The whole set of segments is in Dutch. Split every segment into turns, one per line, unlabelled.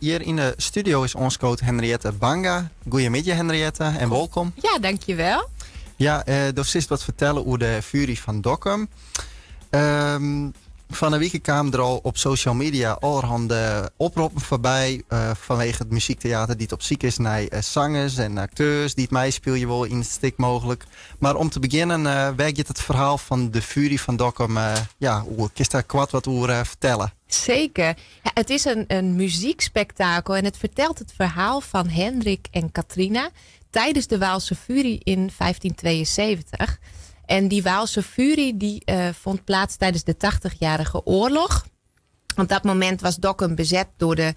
hier in de studio is ons coach Henriette Banga. Goedemiddag Henriette en welkom.
Ja, dankjewel.
Ja, dus is wat vertellen over de Fury van Dokkum. Van een week kwamen er al op social media allerhande oproepen voorbij vanwege het muziektheater die het op zoek is naar zangers en acteurs die het meespelen wel in het stik mogelijk. Maar om te beginnen werk je het verhaal van de Fury van Dokkum. Kun je daar kwart wat over vertellen?
Zeker. Ja, het is een muziekspektakel en het vertelt het verhaal van Hendrik en Katrina tijdens de Waalse Fury in 1572. En die Waalse Fury die vond plaats tijdens de 80-jarige oorlog. Op dat moment was Dokkum bezet door de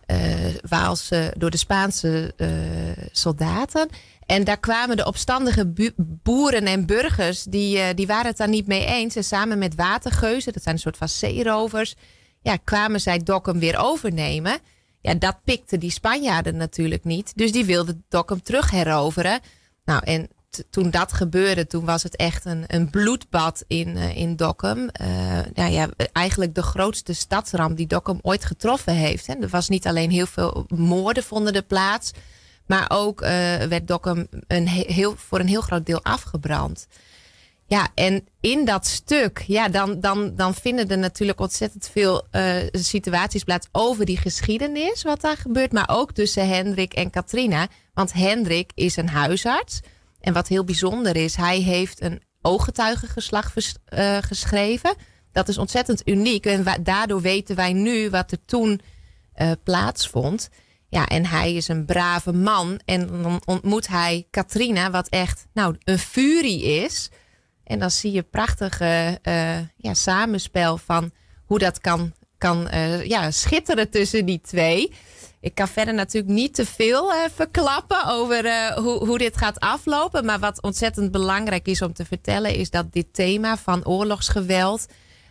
Spaanse soldaten. En daar kwamen de opstandige boeren en burgers, die waren het daar niet mee eens. En samen met watergeuzen, dat zijn een soort van zeerovers, kwamen zij Dokkum weer overnemen. Ja, dat pikte die Spanjaarden natuurlijk niet. Dus die wilden Dokkum terug heroveren. Nou, en toen dat gebeurde, toen was het echt een bloedbad in Dokkum. Eigenlijk de grootste stadsramp die Dokkum ooit getroffen heeft. Hè. Er was niet alleen heel veel moorden vonden er plaats, maar ook werd Dokkum voor een heel groot deel afgebrand. Ja, en in dat stuk, dan vinden er natuurlijk ontzettend veel situaties plaats over die geschiedenis, wat daar gebeurt. Maar ook tussen Hendrik en Katrina. Want Hendrik is een huisarts. En wat heel bijzonder is, hij heeft een ooggetuigenverslag geschreven. Dat is ontzettend uniek. En daardoor weten wij nu wat er toen plaatsvond. Ja, en hij is een brave man. En dan ontmoet hij Katrina, wat echt een furie is. En dan zie je prachtige samenspel van hoe dat kan schitteren tussen die twee. Ik kan verder natuurlijk niet te veel verklappen over hoe dit gaat aflopen. Maar wat ontzettend belangrijk is om te vertellen is dat dit thema van oorlogsgeweld,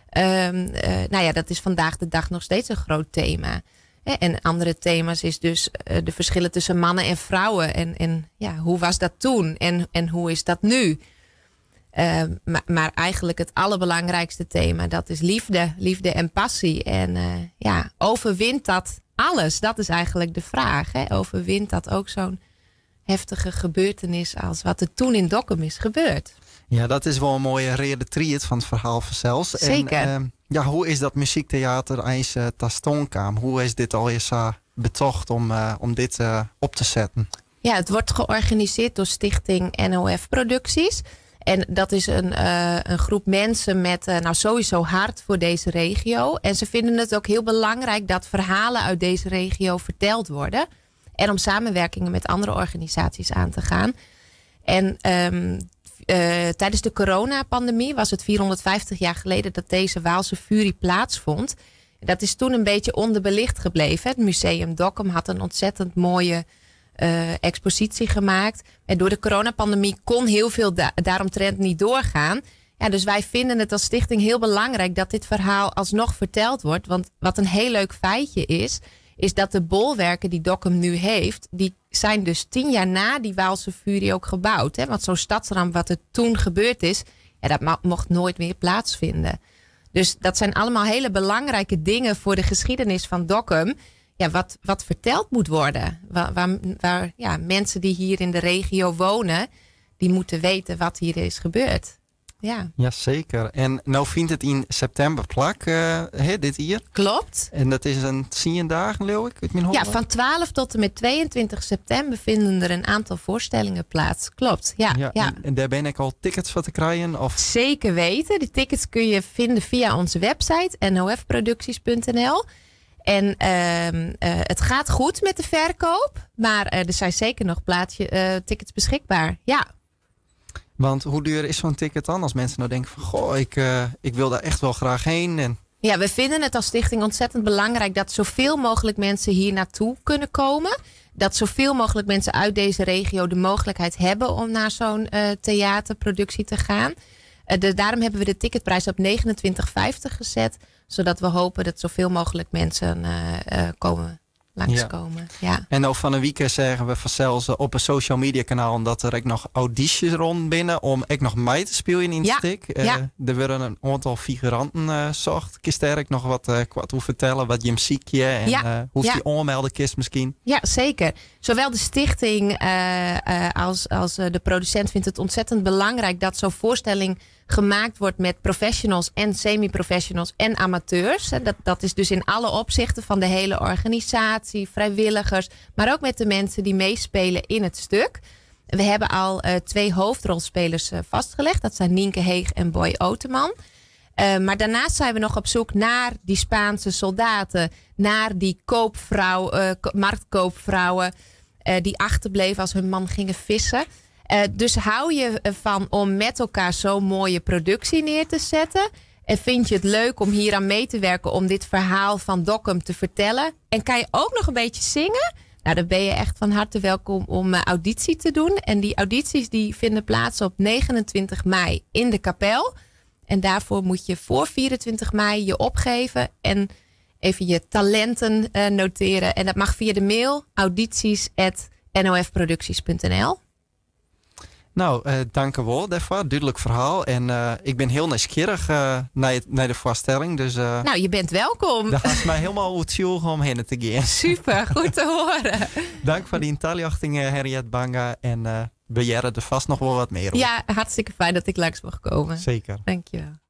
dat is vandaag de dag nog steeds een groot thema. En andere thema's is dus de verschillen tussen mannen en vrouwen. En hoe was dat toen en hoe is dat nu? Maar eigenlijk het allerbelangrijkste thema, dat is liefde. Liefde en passie. En overwint dat alles? Dat is eigenlijk de vraag. Hè? Overwint dat ook zo'n heftige gebeurtenis als wat er toen in Dokkum is gebeurd? Ja, dat is wel een mooie reden triet van het verhaal vanzelf. Zeker.
En, hoe is dat muziektheater eens tot stand kwam? Hoe is dit al eens betocht om dit op te zetten? Ja,
het wordt georganiseerd door Stichting NOF Producties. En dat is een groep mensen met sowieso hart voor deze regio. En ze vinden het ook heel belangrijk dat verhalen uit deze regio verteld worden. En om samenwerkingen met andere organisaties aan te gaan. En tijdens de coronapandemie was het 450 jaar geleden dat deze Waalse Fury plaatsvond. Dat is toen een beetje onderbelicht gebleven. Het museum Dokkum had een ontzettend mooie expositie gemaakt. En door de coronapandemie kon heel veel daaromtrent niet doorgaan. Ja, dus wij vinden het als stichting heel belangrijk dat dit verhaal alsnog verteld wordt. Want wat een heel leuk feitje is dat de bolwerken die Dokkum nu heeft, die zijn dus 10 jaar na die Waalse Fury ook gebouwd. Hè? Want zo'n stadsramp wat er toen gebeurd is, dat mocht nooit meer plaatsvinden. Dus dat zijn allemaal hele belangrijke dingen voor de geschiedenis van Dokkum. Ja, wat verteld moet worden. Waar mensen die hier in de regio wonen, die moeten weten wat hier is gebeurd. Ja. Jazeker.
En nou vindt het in september plak, dit hier.
Klopt.
En dat is een 10 dagen, geloof ik?
Ja, van 12 tot en met 22 september vinden er een aantal voorstellingen plaats. Klopt, ja.
En daar ben ik al tickets voor te krijgen? Of?
Zeker weten. De tickets kun je vinden via onze website nofproducties.nl. En het gaat goed met de verkoop. Maar er zijn zeker nog tickets beschikbaar. Ja.
Want hoe duur is zo'n ticket dan? Als mensen nou denken van, goh, ik wil daar echt wel graag heen. En...
Ja, we vinden het als stichting ontzettend belangrijk dat zoveel mogelijk mensen hier naartoe kunnen komen. Dat zoveel mogelijk mensen uit deze regio de mogelijkheid hebben om naar zo'n theaterproductie te gaan. Daarom hebben we de ticketprijs op €29,50 gezet. Zodat we hopen dat zoveel mogelijk mensen komen langskomen. Ja.
En ook van een week zeggen we zelfs op een social media kanaal dat er ook nog audities rond binnen om ook nog mee te spelen in de stik. Er worden een aantal figuranten zocht. Kun je daar nog wat over vertellen? Wat je hem ziek je en hoe je aanmelden kist misschien?
Ja, zeker. Zowel de stichting als de producent vindt het ontzettend belangrijk dat zo'n voorstelling gemaakt wordt met professionals en semi-professionals en amateurs. Dat is dus in alle opzichten van de hele organisatie, vrijwilligers, maar ook met de mensen die meespelen in het stuk. We hebben al 2 hoofdrolspelers vastgelegd. Dat zijn Nienke Heeg en Boy Oteman. Maar daarnaast zijn we nog op zoek naar die Spaanse soldaten, naar die marktkoopvrouwen die achterbleven als hun man gingen vissen. Dus hou je ervan om met elkaar zo'n mooie productie neer te zetten? En vind je het leuk om hier aan mee te werken om dit verhaal van Dokkum te vertellen? En kan je ook nog een beetje zingen? Nou, dan ben je echt van harte welkom om auditie te doen. En die audities die vinden plaats op 29 mei in de Kapel. En daarvoor moet je voor 24 mei je opgeven en even je talenten noteren. En dat mag via de mail audities@nofproducties.nl.
Nou, dank u wel daarvoor. Duidelijk verhaal. En ik ben heel nieuwsgierig naar de voorstelling. Dus,
nou, je bent welkom.
Daar gaat mij helemaal uitzoeken om heen te gaan.
Super, goed te horen.
Dank voor die intalliachting, Henriette Banga. En we jaren er vast nog wel wat meer op.
Ja, hartstikke fijn dat ik langs mag komen.
Zeker.
Dankjewel.